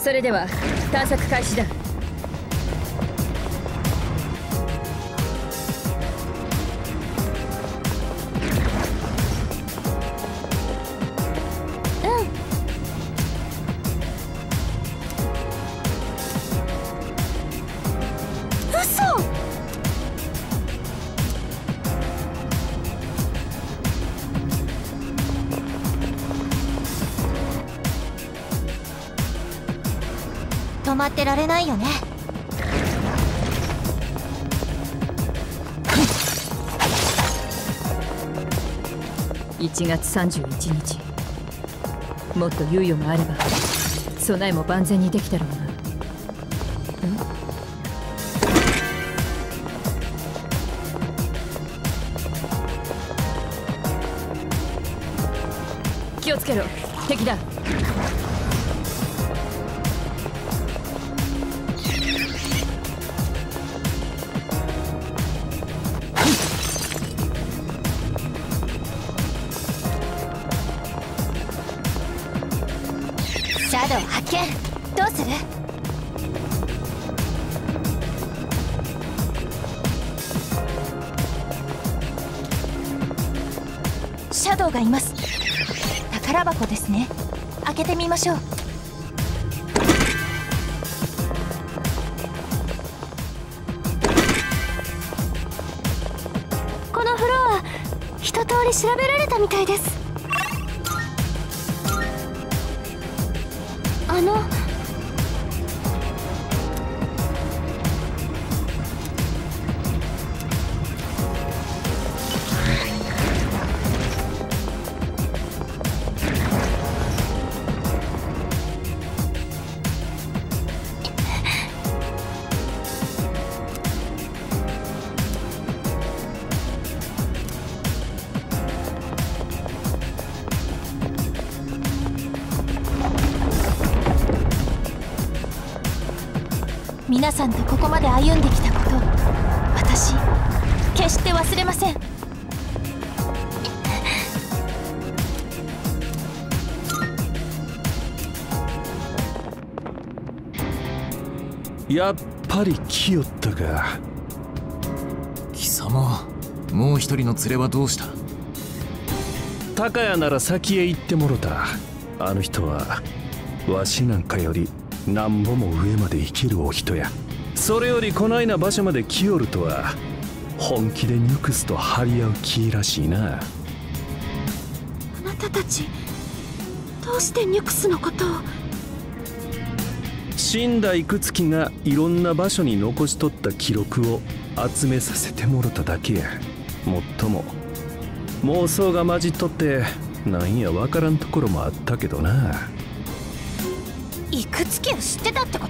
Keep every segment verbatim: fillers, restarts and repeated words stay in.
それでは探索開始だ。 止まってられないよね。 いちがつさんじゅういちにち、もっと猶予があれば備えも万全にできたろうな。気をつけろ、敵だ。 シャドウ発見。どうする？シャドウがいます。宝箱ですね。開けてみましょう。このフロア一通り調べられたみたいです。あの皆さんとここまで歩んできたこと、私決して忘れません。 やっぱり来よったか。 貴様、もう一人の連れはどうした？ 高谷なら先へ行ってもろた。あの人はわしなんかよりなんぼも上まで生きるお人や。それよりこないな場所まで来よるとは本気でニュクスと張り合う気らしいな。 あなたたちどうしてニュクスのことを？ 死んだ幾月がいろんな場所に残しとった記録を集めさせてもろただけや。もっとも妄想が混じっとってなんやわからんところもあったけどな。 幾月を知ってたってこと？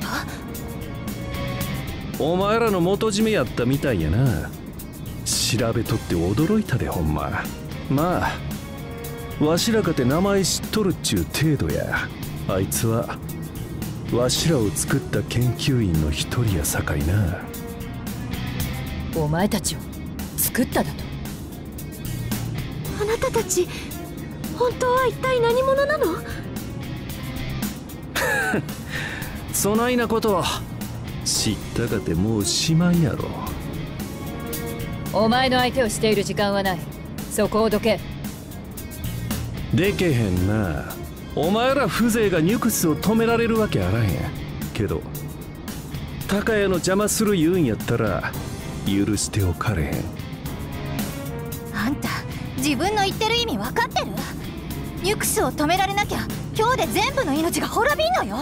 お前らの元締めやったみたいやな。調べとって驚いたでほんま。まあわしらかて名前知っとるっちゅう程度や。あいつはわしらを作った研究員の一人やさかいな。 お前たちを作っただと？ あなたたち本当は一体何者なの？ そないなこと知ったかてもうしまいやろ。 お前の相手をしている時間はない。そこをどけ。 でけへんな。お前ら風情がニュクスを止められるわけあらへんけど、高谷の邪魔する言うんやったら許しておかれへん。 あんた自分の言ってる意味分かってる？ニュクスを止められなきゃ今日で全部の命が滅びんのよ。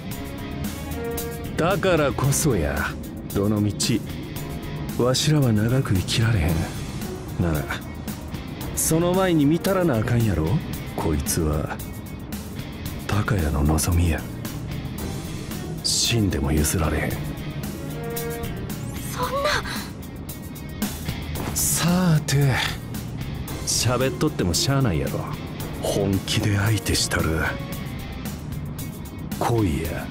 だからこそや、どのみちわしらは長く生きられへん。ならその前に見たらなあかんやろ。こいつは高谷の望みや。死んでも譲られへん。 そんな。 さーて喋っとってもしゃあないやろ。本気で相手したる。来いや。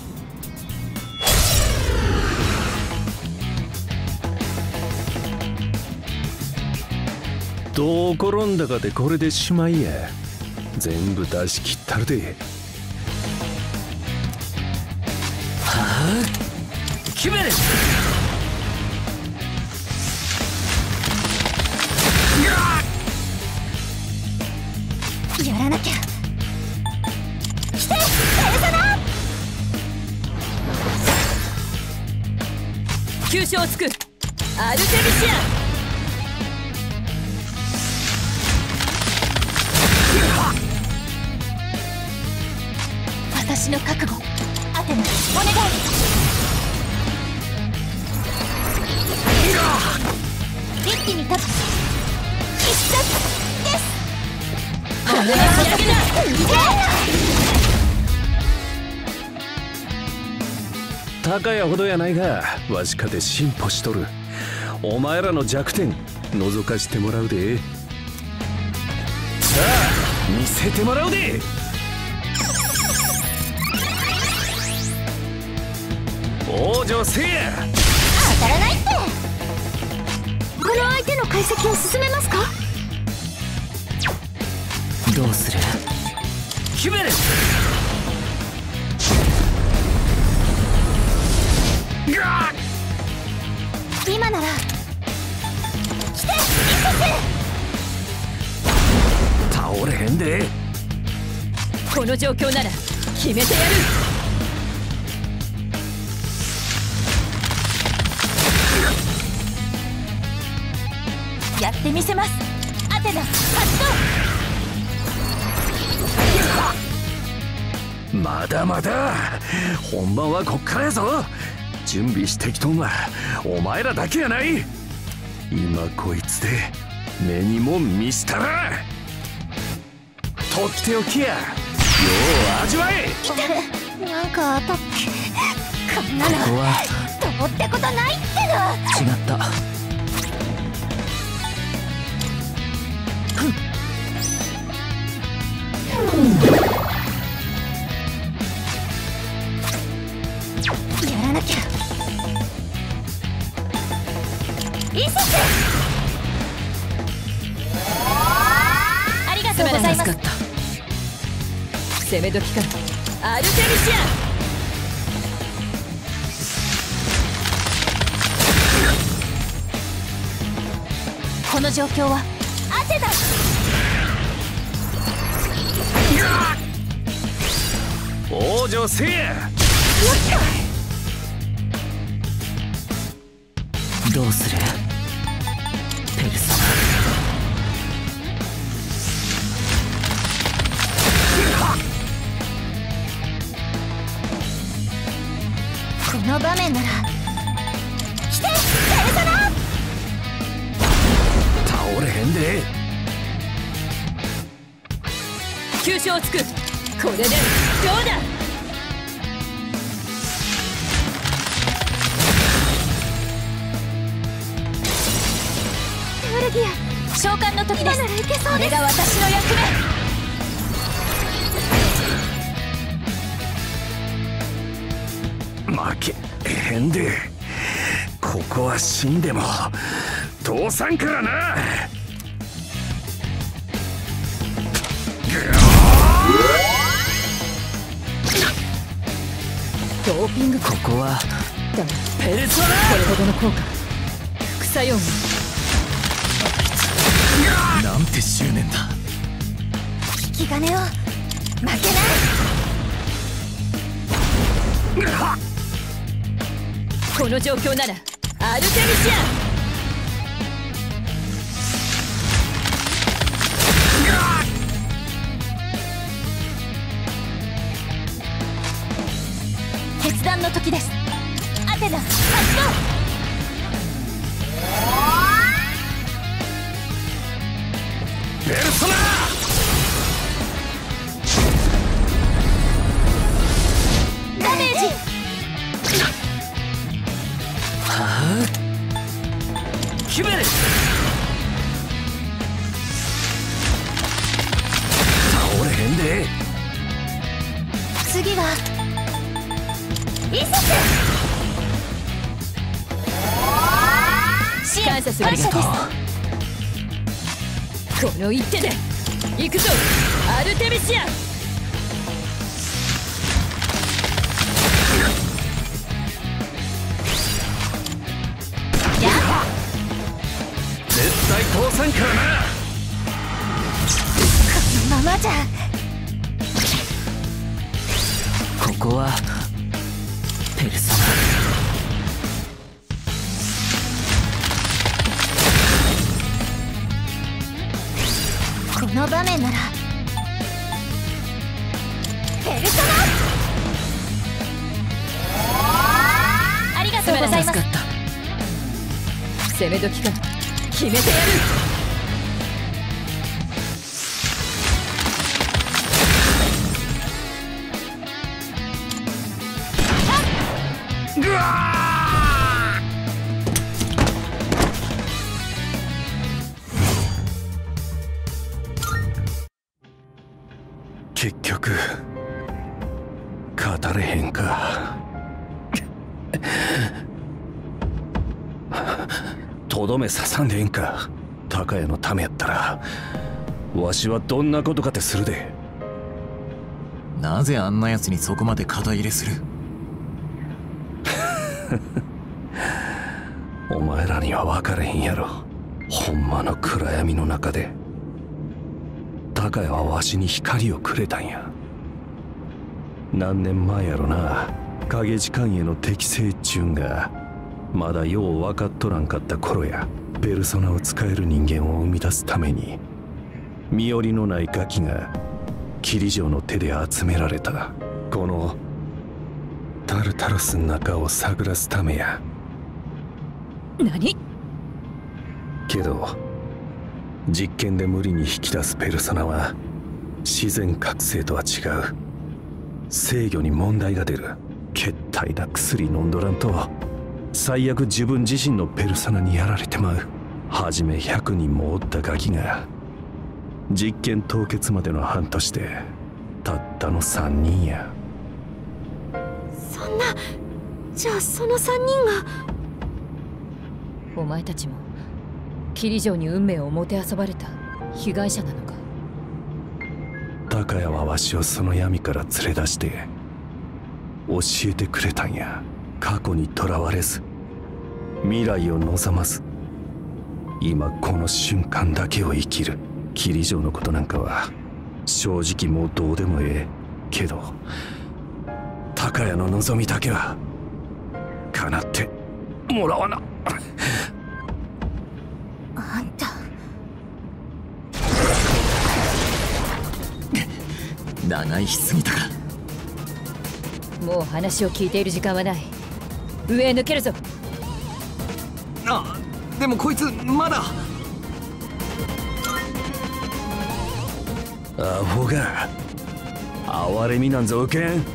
どう転んだかでこれでしまいや。全部出し切ったるで。 決める。 やらなきゃ。来てペルソナ。 急所をつくアルテミシア。 私の覚悟、アテナ、お願い。一気に立つ必殺です。 お願い仕上げだ。 高やほどやないが、わしかて進歩しとる。お前らの弱点覗かしてもらうで。さあ見せてもらうで。王女せいや。 当たらないって。この相手の解析を進めますか。 どうする。 決める。 今なら。来て倒れへんで。 この状況なら決めてやる。 やってみせます。アテナ発動。まだまだ本番はこっからやぞ。準備してきとんはお前らだけやない。今こいつで目にも見したらとっておきや。よう味わえ。 痛い。なんか当たってこんなのここはどうってことないっての。 違った。 やらなきゃ。イーセス。ありがとうございます。 攻め時からアルテミシア。この状況はアテナ。 王女せいや。 どうする。ペルソナ。この場面なら。来てペルソナ。 倒れへんで。 急所をつく。これでどうだ。 エルギア召喚の時です。これが私の役目。負けへんで。ここは死んでも通さんからな。 ドーピング。 ここはだがペルソナ。 これほどの効果副作用も。 なんて執念だ。 引き金を負けない。 この状況ならアルテミシア。 決断の時です。アテナ発動。 ペルソナ。 ダメージ。 はあ。決める。倒れへんで。 次はイーセス。支援感謝する。 感謝です。 この一手で行くぞアルテミシア。 通さんからな。 このままじゃ。 ここはペルソナ。 この場面ならペルソナ。ありがとうございます。 攻め時か。決めてやる。 ぐわー。結局語れへんか。とどめ刺さんでええんか。高谷のためやったらわしはどんなことかてするで。 なぜあんな奴にそこまで肩入れする？ お前らには分かれへんやろ。ほんまの暗闇の中で高谷はわしに光をくれたんや。何年前やろな。影時間への適性っちゅうんがまだよう分かっとらんかった頃や。ペルソナを使える人間を生み出すために身寄りのないガキが霧城の手で集められた。このタルタロスの中を探らすためや。 何？ けど実験で無理に引き出すペルソナは自然覚醒とは違う。制御に問題が出る。けったいな薬飲んどらんと最悪自分自身のペルソナにやられてまう。はじめひゃくにんもおったガキが実験凍結までの半年でたったのさんにんや。 そんな。じゃあそのさんにんが。 お前たちも霧城に運命をもてあそばれた被害者なのか。 高谷はわしをその闇から連れ出して教えてくれたんや。過去にとらわれず未来を望まず今この瞬間だけを生きる。霧城のことなんかは正直もうどうでもええけど高谷の望みだけは叶ってもらわな。 あんた長居しすぎたか。 もう話を聞いている時間はない。上へ抜けるぞ。 あ、でもこいつまだ。 アホが哀れみなんぞ受けん。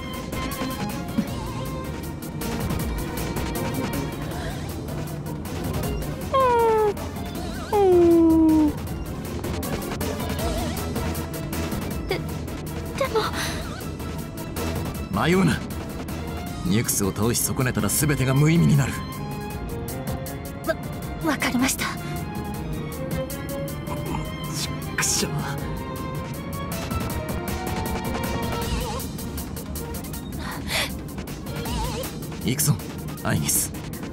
で、でも迷うな。ニュクスを倒し損ねたら全てが無意味になる。 わ、わかりました。 ちくしょう。行くぞアイニス。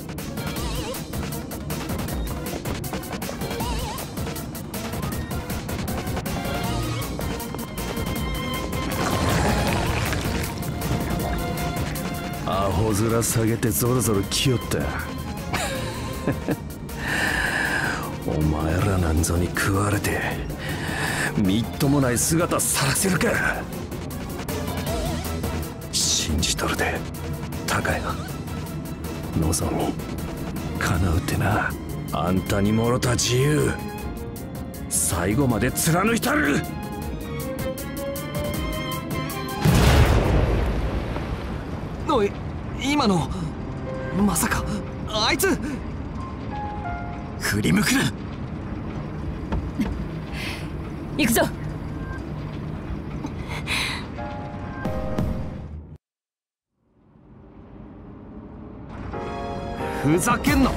アホ面下げてゾロゾロ来よったお前らなんぞに食われてみっともない姿さらせるか。信じとるで高谷。望み叶うってな。あんたにもろた自由最後まで貫いたる。 おい、今のまさかあいつ。振り向くな。 行くぞ。 ふざけんなって。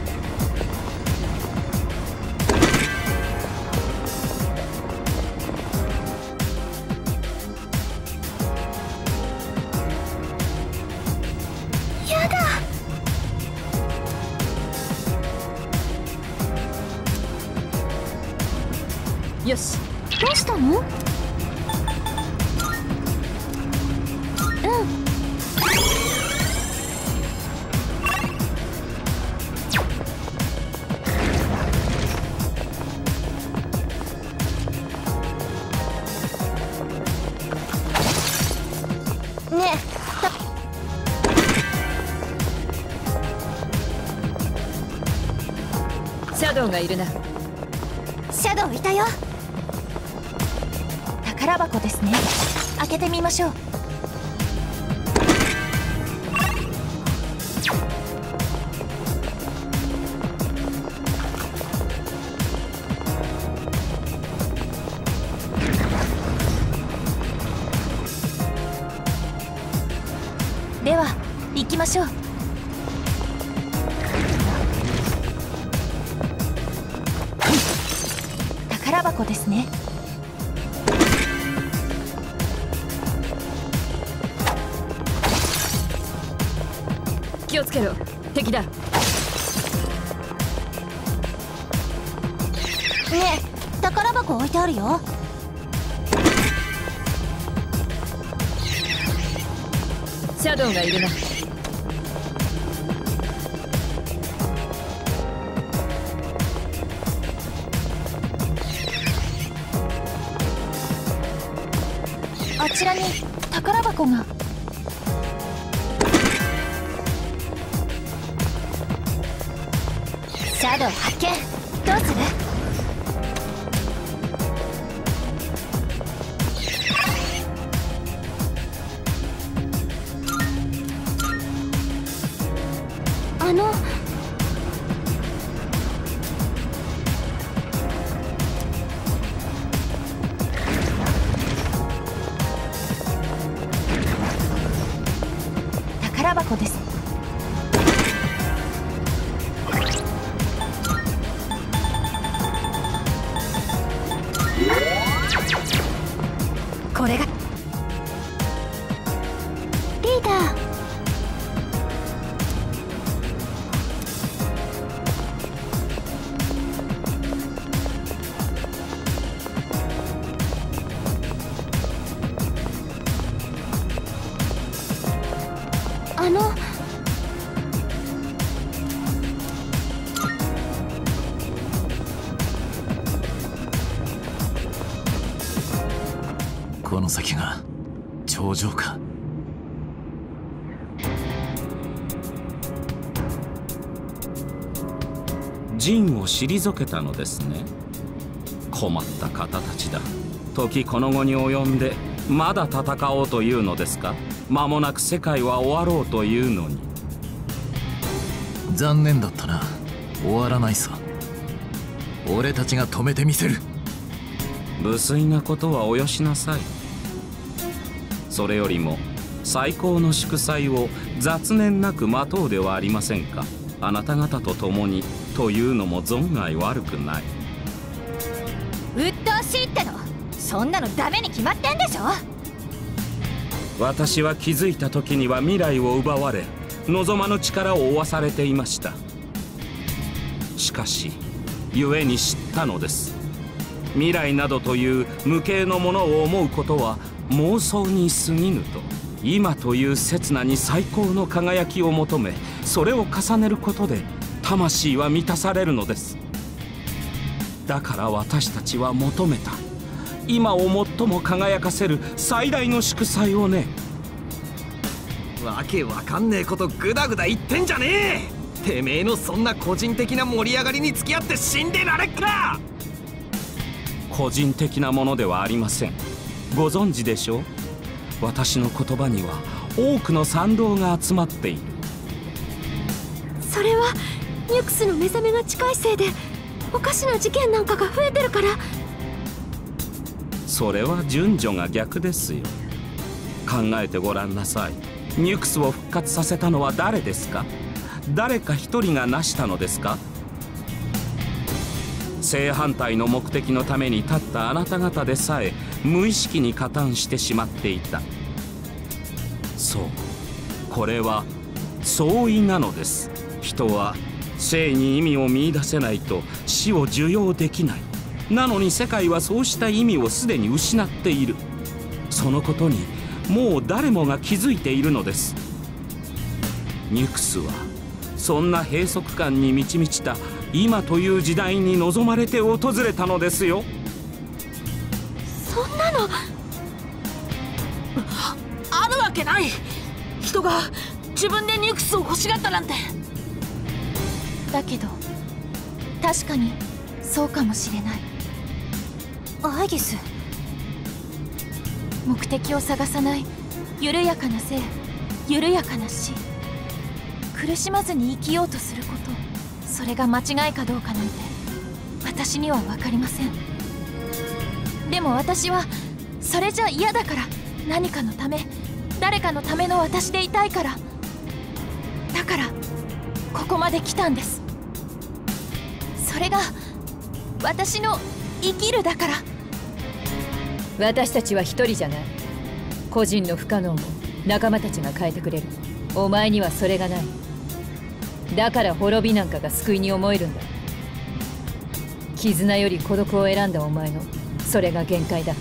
やだ。 よし。 どうしたの？うん。ねえ、 シャドウがいるな。 シャドウいたよ。宝箱ですね。開けてみましょう。では行きましょう。宝箱ですね。 気をつけろ、敵だ。ねえ、宝箱置いてあるよ。 シャドウがいるな。 あちらに宝箱が。シャドウ発見。どうする？あの宝箱です。これがリーダー。あのこの先が頂上か。 陣を退けたのですね。困った方たちだ。時この後に及んでまだ戦おうというのですか。間もなく世界は終わろうというのに。 残念だったな。終わらないさ。俺たちが止めてみせる。 無粋なことはおよしなさい。それよりも最高の祝祭を雑念なく待とうではありませんか。あなた方と共にというのも存外悪くない。 鬱陶しいっての。そんなのダメに決まってんでしょ。 私は気づいた時には未来を奪われ望まぬ力を負わされていました。しかし故に知ったのです。未来などという無形のものを思うことは妄想に過ぎぬと。今という刹那に最高の輝きを求め、それを重ねることで魂は満たされるのです。だから私たちは求めた、今を最も輝かせる最大の祝祭をね。 わけわかんねえことグダグダ言ってんじゃねえ。てめえのそんな個人的な盛り上がりに付き合って死んでられっか。 個人的なものではありません。ご存知でしょう。私の言葉には多くの賛同が集まっている。 それはニュクスの目覚めが近いせいでおかしな事件なんかが増えてるから。 それは順序が逆ですよ。考えてごらんなさい。ニュクスを復活させたのは誰ですか。誰か一人が成したのですか。正反対の目的のために立ったあなた方でさえ無意識に加担してしまっていた。そう、これは相違なのです。人は生に意味を見出せないと死を受容できない。 なのに世界はそうした意味をすでに失っている。そのことにもう誰もが気づいているのです。ニュクスはそんな閉塞感に満ち満ちた今という時代に望まれて訪れたのですよ。 そんなのあるわけない。人が自分でニュクスを欲しがったなんて。 だけど確かにそうかもしれない。アイギス、目的を探さない緩やかな生、緩やかな死、苦しまずに生きようとすること、それが間違いかどうかなんて私には分かりません。でも私はそれじゃ嫌だから、何かのため、誰かのための私でいたいから、だからここまで来たんです。それが私の生きるだから。 私たちは一人じゃない。個人の不可能も仲間たちが変えてくれる。お前にはそれがない。だから滅びなんかが救いに思えるんだ。絆より孤独を選んだお前のそれが限界だ。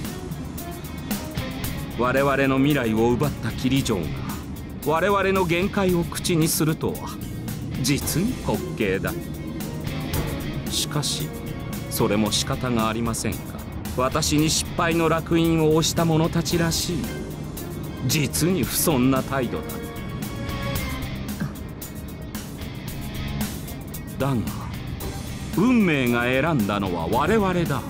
我々の未来を奪ったキリジョーが我々の限界を口にするとは実に滑稽だ。しかしそれも仕方がありませんか。私に失敗の烙印を押した者たちらしい実に不遜な態度だ。だが運命が選んだのは我々だ。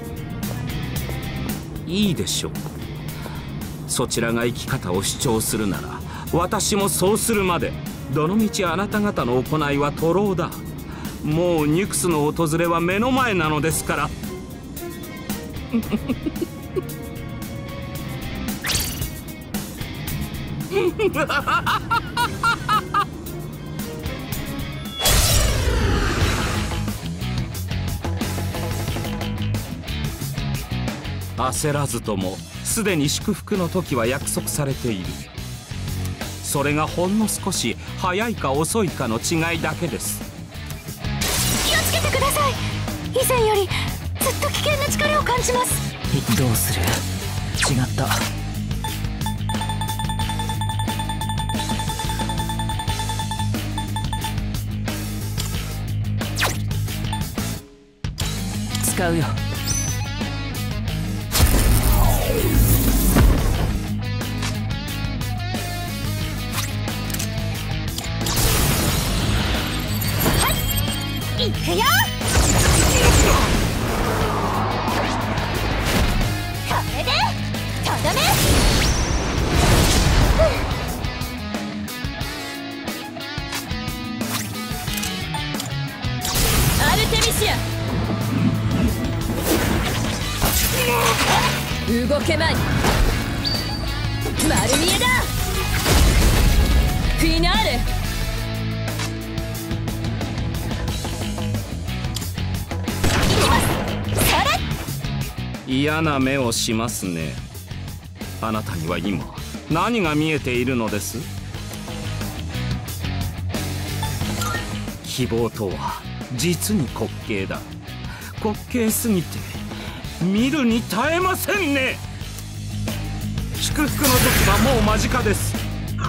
いいでしょう。そちらが生き方を主張するなら私もそうするまでどのみちあなた方の行いは徒労だ。もうニュクスの訪れは目の前なのですから。焦らずともすでに祝福の時は約束されている。それがほんの少し早いか遅いかの違いだけです。 気をつけてください。以前よりずっと危険な力を感じます。 どうする？違った。使うよ。 いくよ。これでとどめ。 アルテミシア、動けまい。丸見えだ。フィナーレ。 嫌な目をしますね。あなたには今何が見えているのです？希望とは実に滑稽だ。滑稽すぎて見るに耐えませんね。祝福の時はもう間近です。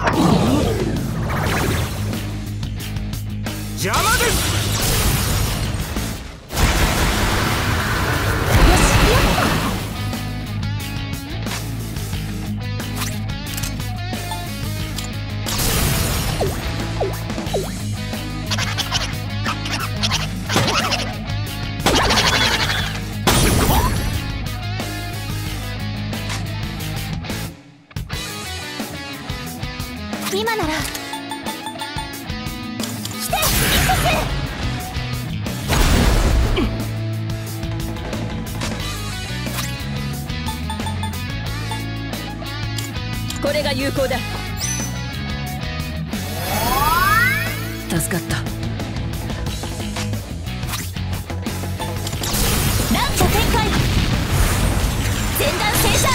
邪魔です。 今なら来て、 これが有効だ。 助かった。 ランチャ展開。前段戦車。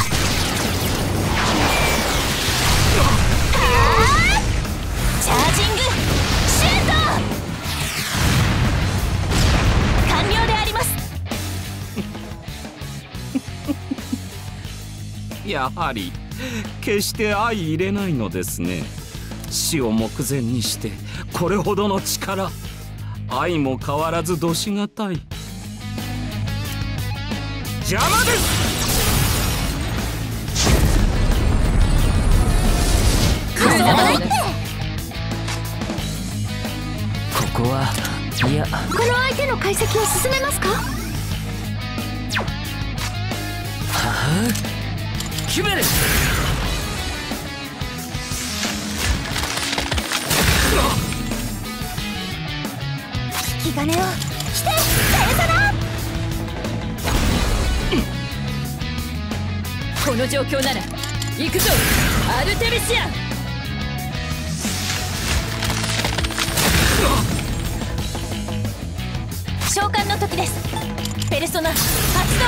チャージングシュート。完了であります。 やはり決して相入れないのですね。死を目前にしてこれほどの力、愛も変わらずどしがたい。邪魔です。 ここはいや、 この相手の解析を進めますか？ はは決める。 引き金をしてペルソナ。 この状況なら行くぞアルテミシアン。 召喚の時です。ペルソナ発動。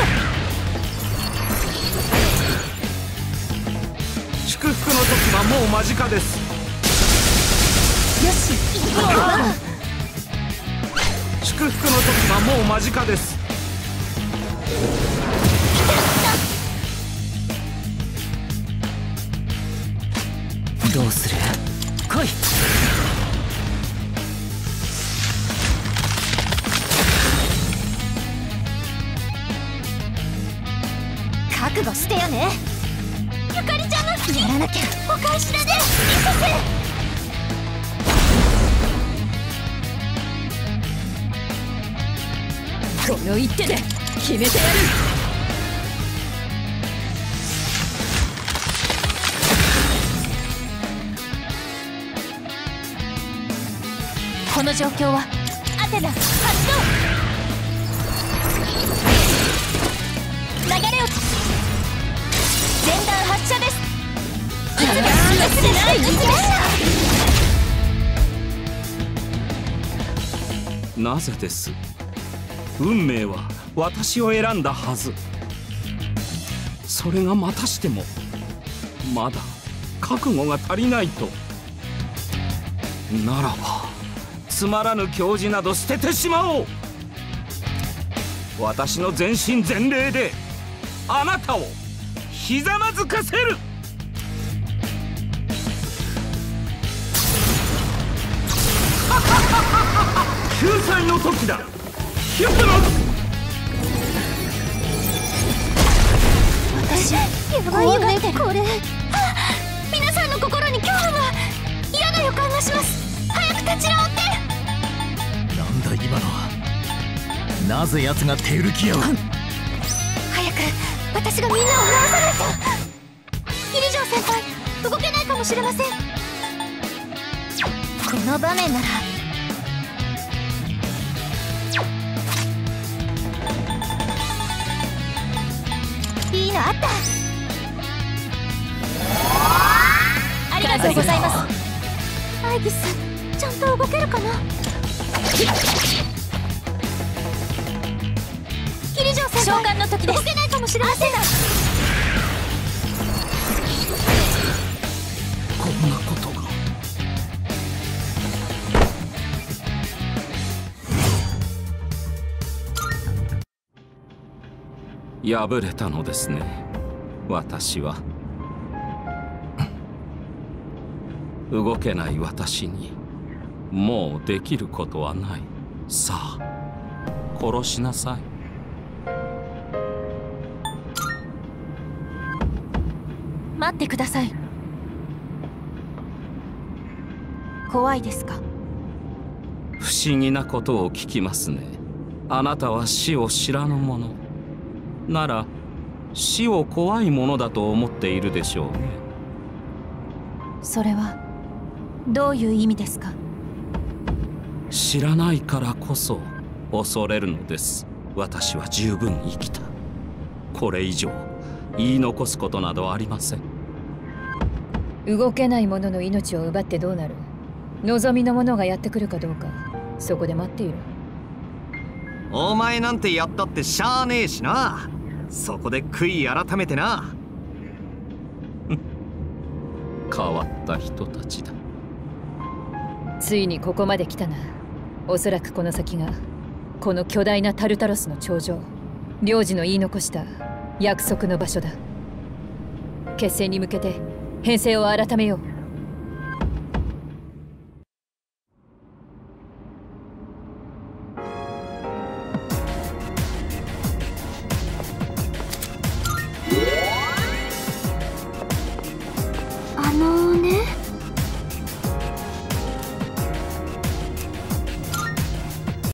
祝福の時はもう間近です。 よし行こう。 祝福の時はもう間近です。 どうする？来い。 覚悟してよね。ゆかりちゃんのやらなきゃ。お返しだね。 この一手で決めてやる。 この状況はアテナ発動。流れ落ち前段発射です。いつも忘れない。 なぜです？運命は私を選んだはず。それがまたしてもまだ覚悟が足りないと。ならばつまらぬ教示など捨ててしまおう。私の全身全霊であなたをひざまずかせる。救済の時だ。ヒュプノス。 私やばいよねこれ。皆さんの心に恐怖が。嫌な予感がします。早く立ち直って。 なんだ今のは。なぜ奴がテルキアを。 早く私がみんなを治さないと。キリジョー先輩動けないかもしれません。この場面ならいいのあった。 ありがとうございます。 アイギスちゃんと動けるかな。キリジョー先召輩喚の時です。 動けないかもしれません。 こんなことが。敗れたのですね、私は。動けない私にもうできることはない。さあ殺しなさい。 待ってください。怖いですか？ 不思議なことを聞きますね。あなたは死を知らぬ者なら死を怖いものだと思っているでしょうね。 それはどういう意味ですか？ 知らないからこそ恐れるのです。私は十分生きた。これ以上言い残すことなどありません。 動けない者の命を奪ってどうなる？望みの者がやってくるかどうか、そこで待っている。 お前なんてやったってしゃあねえしな。そこで悔い改めてな。 変わった人たちだ。 ついにここまで来たな。おそらくこの先がこの巨大なタルタロスの頂上、領事の言い残した約束の場所だ。 決戦に向けて編成を改めよう。